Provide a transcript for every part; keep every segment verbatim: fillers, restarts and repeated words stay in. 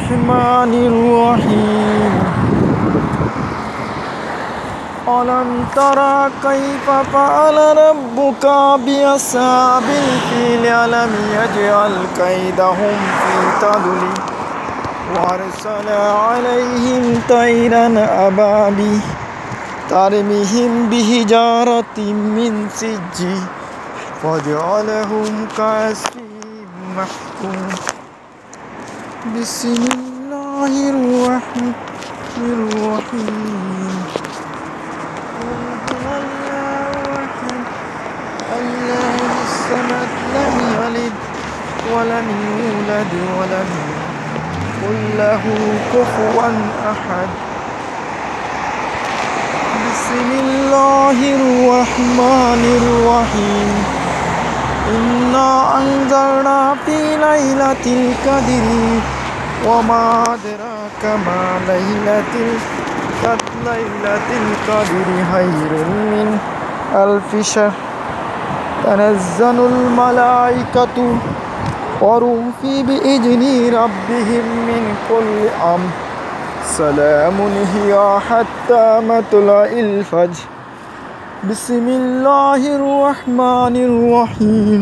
الرحمن الرحيم ألم تر كيف فعل ربك بأصحاب الفيل ألم يجعل كيدهم في تضليل وأرسل عليهم طيرا أبابيل ترميهم بحجارة من سجيل فجعلهم كعصف مأكول بسم الله الرحمن الرحيم قل هو الله أحد الله الصمد لم يلد ولم يولد ولم يكن له كفوا أحد بسم الله الرحمن الرحيم إنا أنزلنا في ليلة القدر وما أدراك ما ليلة القدر ليلة القدر خير من ألف شهر تنزل الملائكة والروح بإذن ربهم من كل أمر سلام هي حتى مطلع الفجر بسم الله الرحمن الرحيم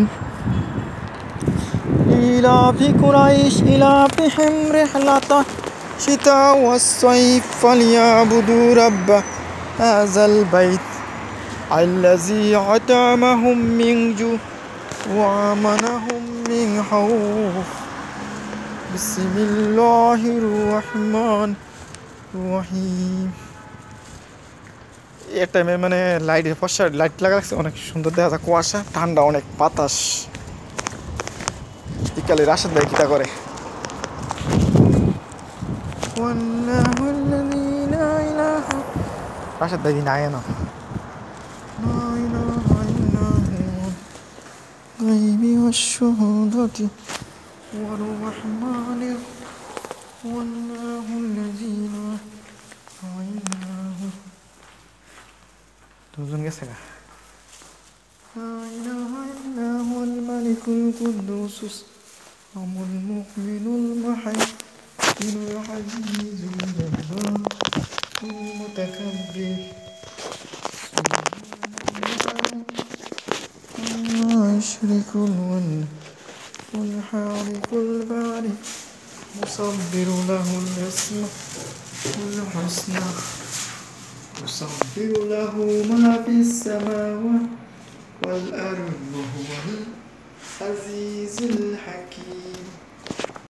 إيلاف قريش إيلافهم رحلة الشتاء والصيف فليعبدوا رب هذا البيت الذي أطعمهم من جوع وآمنهم من خوف بسم الله الرحمن الرحيم এই টাইমে মানে লাইটের ফসা লাইট লাগা লাগছে অনেক সুন্দর দেখা যায় কুয়াশা ঠান্ডা অনেক বাতাস বিকালে রাশেদ ভাই কিটা করে রাশেদ ভাই দিন আয় না غيبي والشهادة والرحمن والله الذي لا إله দুজন গেছে গা لا إله إلا هو الملك القدوس المؤمن المحيي العزيز الجبار المتكبر المشرك والحارق البارئ مصبر له الأسماء الحسنى يسبح له ما في السماوات والأرض وهو العزيز الحكيم